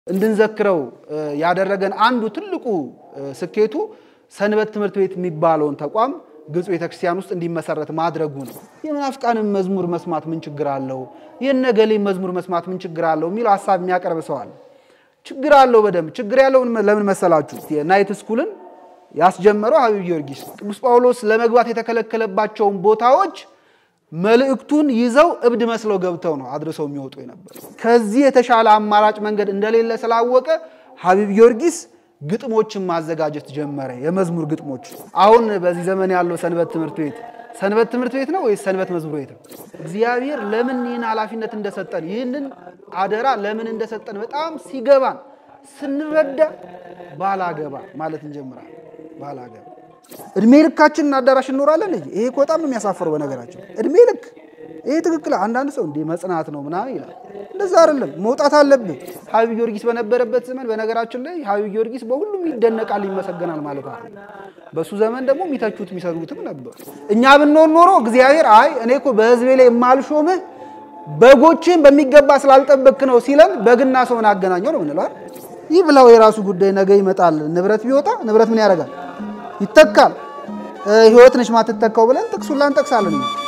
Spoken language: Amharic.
እንድንዘክረው ያደረገን አንዱ ትልቁ ስኬቱ ሰንበት ትምህርት ቤት የሚባለውን ተቋም ግብጽ ቤተክርስቲያን ውስጥ እንዲመሰረት ማድረጉ ነው። የመናፍቃንን መዝሙር መስማት ምን ችግር አለው? የነገሌ መዝሙር መስማት ምን ችግር አለው? የሚለው ሐሳብ የሚያቀርብ ሰው አለ። ችግር አለው በደም ችግር ያለው ለምን መሰላችሁ? የናይት ስኩልን ያስጀመረው ሐቢብ ጊዮርጊስ ቅዱስ ጳውሎስ ለመግባት የተከለከለባቸው ቦታዎች መልእክቱን ይዘው እብድ መስለው ገብተው ነው አድርሰው የሚወጡ የነበር። ከዚህ የተሻለ አማራጭ መንገድ እንደሌለ ስላወቀ ሐቢብ ጊዮርጊስ ግጥሞችን ማዘጋጀት ጀመረ። የመዝሙር ግጥሞች። አሁን በዚህ ዘመን ያለው ሰንበት ትምህርት ቤት ነው ወይስ ሰንበት መዝሙር ቤት ነው? እግዚአብሔር ለምን ይህን ኃላፊነት እንደሰጠን ይህንን አደራ ለምን እንደሰጠን በጣም ሲገባን ስንረዳ ባላገባ ማለት እንጀምራለን። ባላገባ እድሜ ልካችንን አዳራሽ እንኖራለን። ይሄ እኮ በጣም የሚያሳፍረው በነገራችን እድሜ ልክ ይሄ ትክክል አንዳንድ ሰው እንደ መጽናት ነው ምናምን ይላል። እንደዛ አይደለም፣ መውጣት አለብን። ሐቢብ ጊዮርጊስ በነበረበት ዘመን በነገራችን ላይ ሐቢብ ጊዮርጊስ በሁሉም ይደነቃል ይመሰገናል ማለት አይደለም። በሱ ዘመን ደግሞ የሚተቹት የሚሰሩትም ነበር። እኛ ብንሆን ኖሮ እግዚአብሔር አይ እኔ እኮ በህዝቤ ላይ የማልሾምህ በጎችን በሚገባ ስላልጠበቅ ነው ሲለን በግና ሰውን አገናኘው ነው እንላለን። ይህ ብላው የራሱ ጉዳይ ነገ ይመጣል። ንብረት ቢወጣ ንብረት ምን ያደርጋል? ይተካል። ህይወት ነሽ ማትተካው ብለን ጥቅሱን ላንጠቅሳለን።